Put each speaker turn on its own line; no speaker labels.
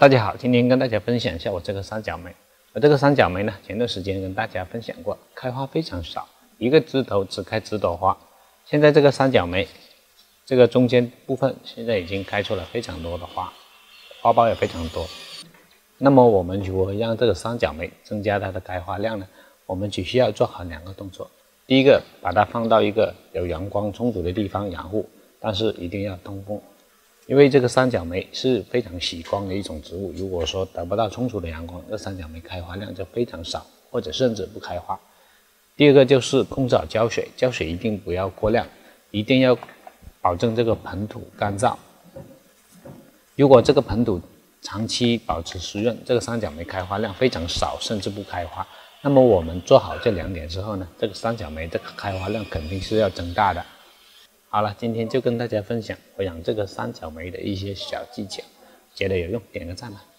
大家好，今天跟大家分享一下我这个三角梅。我这个三角梅呢，前段时间跟大家分享过，开花非常少，一个枝头只开10朵花。现在这个三角梅，这个中间部分现在已经开出了非常多的花，花苞也非常多。那么我们如何让这个三角梅增加它的开花量呢？我们只需要做好2个动作。第一个，把它放到一个有阳光充足的地方养护，但是一定要通风。因为这个三角梅是非常喜光的一种植物，如果说得不到充足的阳光，这三角梅开花量就非常少，或者甚至不开花。第二个就是控制好浇水，浇水一定不要过量，一定要保证这个盆土干燥。如果这个盆土长期保持湿润，这个三角梅开花量非常少，甚至不开花。那么我们做好这2点之后呢，这个三角梅这个开花量肯定是要增大的。好了，今天就跟大家分享我养这个三角梅的一些小技巧，觉得有用，点个赞吧。